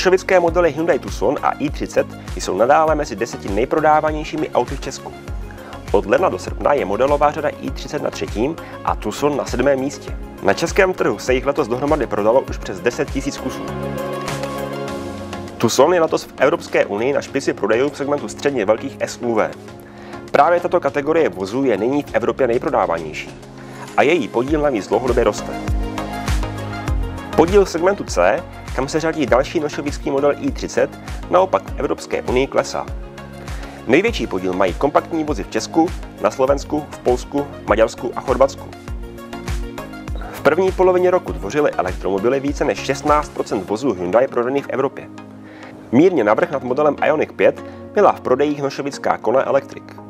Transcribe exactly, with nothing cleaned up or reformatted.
Nošovické modely Hyundai Tucson a i třicet jsou nadále mezi deseti nejprodávanějšími auty v Česku. Od ledna do srpna je modelová řada i třicet na třetím a Tucson na sedmém místě. Na českém trhu se jich letos dohromady prodalo už přes deset tisíc kusů. Tucson je letos v Evropské unii na špici prodejů v segmentu středně velkých S U V. Právě tato kategorie vozů je nyní v Evropě nejprodávanější a její podíl navíc dlouhodobě roste. Podíl segmentu C, kam se řadí další nošovický model i třicet, naopak v Evropské unii klesá. Největší podíl mají kompaktní vozy v Česku, na Slovensku, v Polsku, Maďarsku a Chorvatsku. V první polovině roku tvořily elektromobily více než šestnáct procent vozů Hyundai prodaných v Evropě. Mírně navrch nad modelem Ioniq pět byla v prodejích nošovická Kona Electric.